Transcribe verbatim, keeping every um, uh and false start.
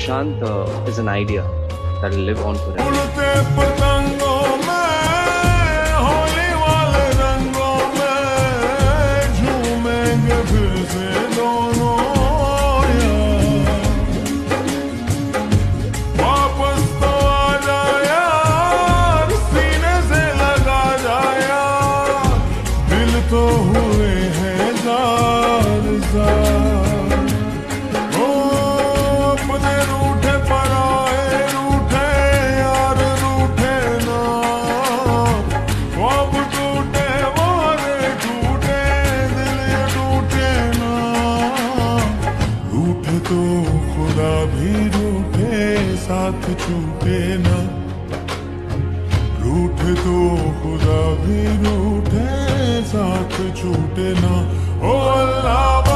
Prashant uh, is an idea that will live on forever. उड़ते पतंगों में होली वाले रंगों में झूमेंगे फिर से दोनों यार। वापस तो आ जा यार, सीने से लगा जा यार, दिल तो हुए हैं जार जार। ओ अपने रूठे पर आए रूठे यार रूठे ना, ख्वाब टूटे वारे टूटे दिल ये टूटे ना। रूठे तो खुदा भी रूठे साथ छूटे ना, रूठे तो खुदा भी रूठे साथ छूटे ना। ओ अल्लाह